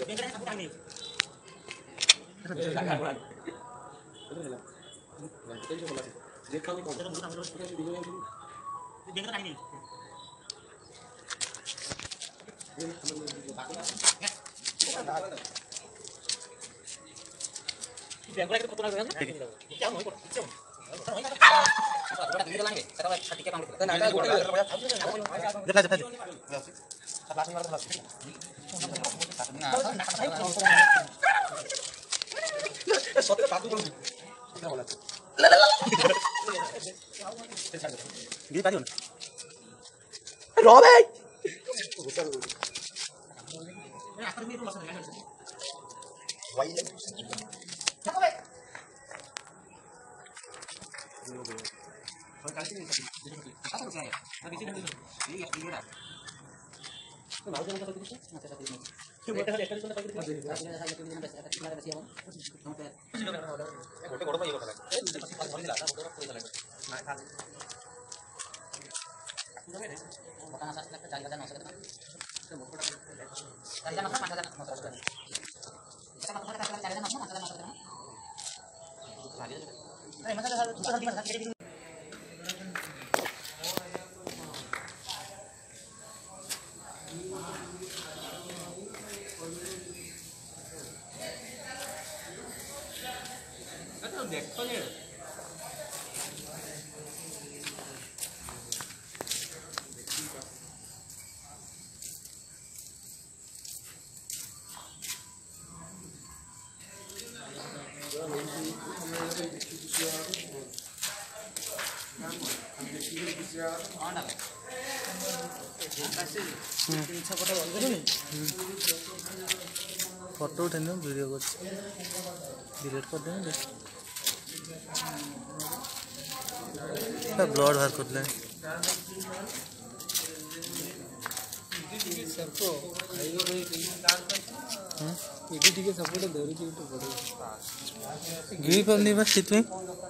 photo उठे video कर delete कर देंगे ब्लड बाहर कर ले गिरी पानी बस इतने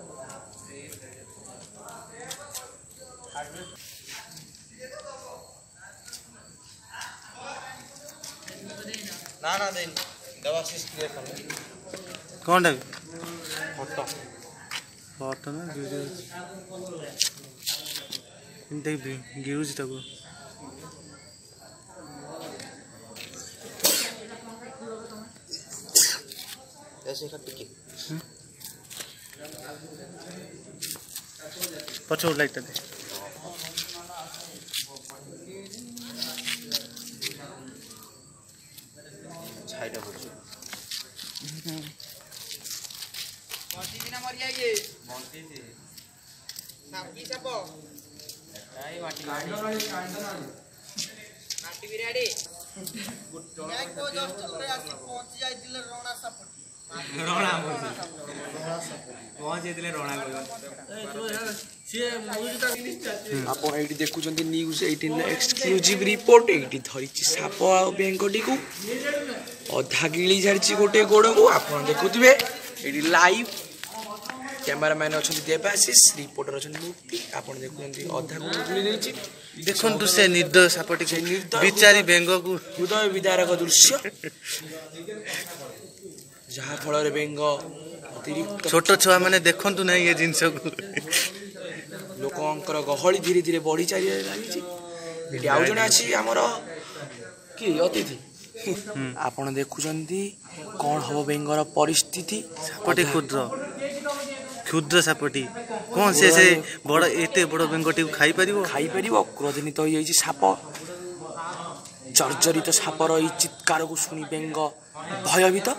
ना देन दवा से क्लियर कर कौन है फोटो फोटो ना वीडियो देख गिरूज तक ऐसे का टिके पछो लाइट दे छाइटा पड़छ मर्जी बिना मर जाइए मर्जी से साप की साप आई वाटी माटी बिराडी गुट्टो को जस्ट रे आसी पहुंच जाय दिले रोणा सापटी रोणा पहुंच जेतले रोणा को ए तो से मूवी ता आपण एठी देखुचंती न्यूज़ 18 एक्सक्लूसिव रिपोर्ट एठी धरिछि साप आ बेंगटी को अधा गिली झारछि गोटे गोड़ को आपण देखुथिबे एठी लाइव कैमरामैन अछंती देवाशीष रिपोर्टर अछंती मुक्ति आपण देखुचंती अधा को गिली देछि देखन तू से निर्दय सापटी के बिचारी बेंग को हृदय विदारक दृश्य जहा फल रे बेंग अतिरिक्त छोट छुआ माने देखन तू नहीं ये जिंस को लोकंकर गहली धीरे धीरे बढ़ी चली लगी ये आउ जन अच्छी आमर कि अतिथि आपण देखुचंती कौन हम बेंगर परिस्थिति सापटी क्षुद्र सापटी कौन से बड़ एते बड़ बेंगटी खाई परिवो क्रोधनित हो जाई साप जर्जरित सापर ई चित्कार को सुनी बेंग भयभीत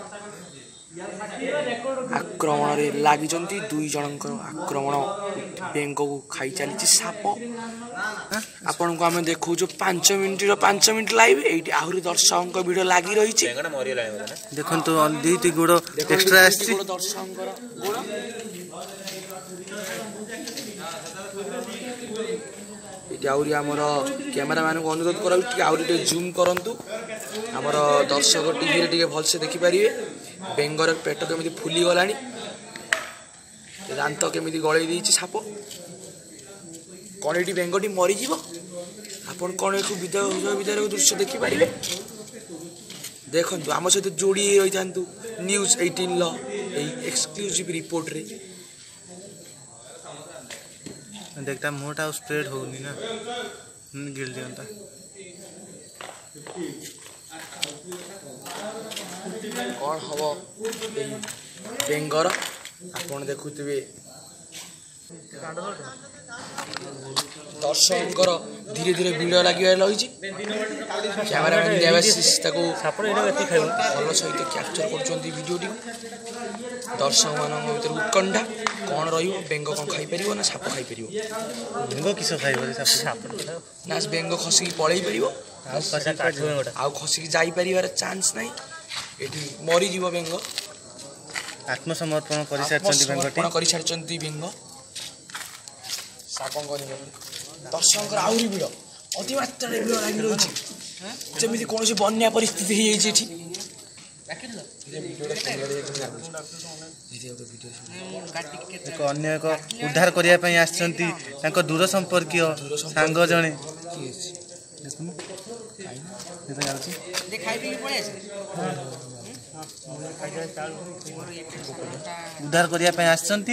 आक्रमण रे लागि जंती दुई जनकर आक्रमण बेंग को खाई चली साप आपण को हमें देखौ जो 5 मिनिट लाइव एठी आहुरी दर्शक वीडियो लागि रही छि बेंगना मरि लाइ ना देखन तो दीती गुडो एक्स्ट्रा आछि दर्शक गुडो एठी आहुरी हमर कैमरामैन को अनुरोध करब कि आहुरी टे जूम करंतु हमर दर्शक टीवी रे टिके भल से देखि परिबे बेंगर पेट केमिति फुली गलानी दांत केमिति गळै दैछि साप कोन एठी बेंगटी मरि जीवो आपण कोन एक विदार दृश्य देखि परिबे देखु आम सहित जोड़ी रही था न्यूज 18 एक्सक्लूसिव रिपोर्ट रे देखता मुँहटा स्प्रेड होनी ना गिल दियंता कौन हम बेंगर आप देखुवे दर्शकर धीरे धीरे भिड़ लगे रही कैमेरामैन देवाशीष भल सहित क्याप्चर करडियोटी दर्शक मान भर उत्कंठा कौन रेंग कौन खाईपर ना साप खाईपर बेंग किस खाइब ना बेंग खसिक पलि पार आउ खसिक जापर चान्स ना ये मरीज बेंग आत्मसमर्पण कर बेंग साप दर्शक आहरी भिड़ अतिमात्रा भिड़ लगी रही जमी कौन बन्या परिस्थिति एक अन्य एक उद्धार करने दूर संपर्कीय सांग जड़े उद्धार करने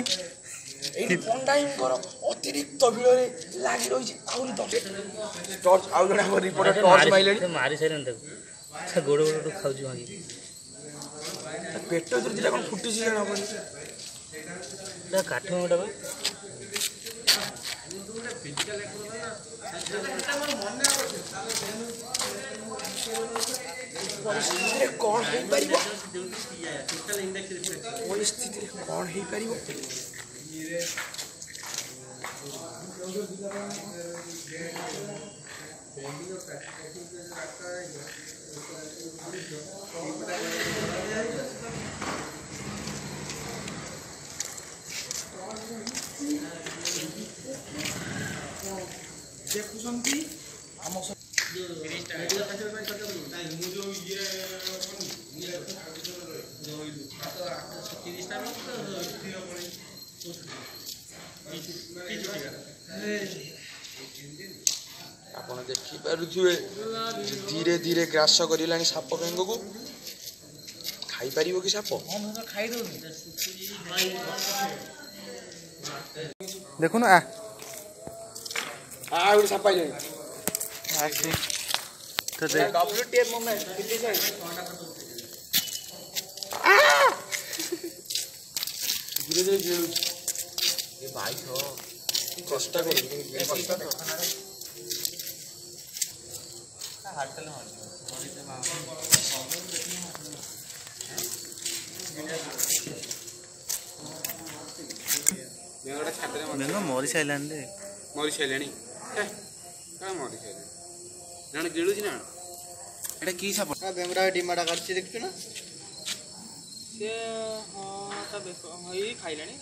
अतिरिक्त भिड़ लगी रही टर्च आउ जन रिपोर्टर टर्च मारे मारी सारे गोड़ गोड़ खाऊ पेट दिटा कौन फुटी जाना काठ गोटा परिस्थिति कौन हो पार परिस्थिति कौन हो पार देखुंती आप देखिपे धीरे धीरे ग्रास कर साप बेंग को खाई पार कि साप देखो ना साप धीरे धीरे भाई कष्ट मरी सारे मरी सारे मरी सारे जन गिलुच ना एटा की साप बेंगरा डिमाटा काटछि देखछु ना से हां ता हई खाइलानी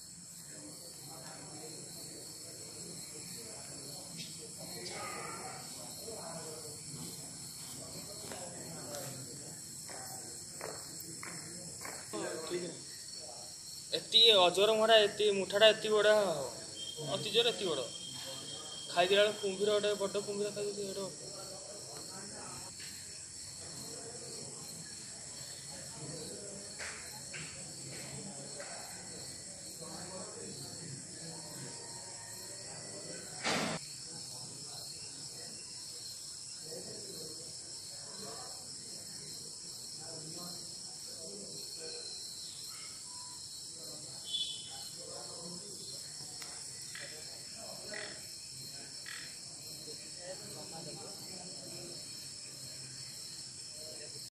एति अजर मरा एति मुठाटा एति बड़ा अति जोर एति बड़ खाई दिला कुंभीर गोटे बड़ कुंभीर खाई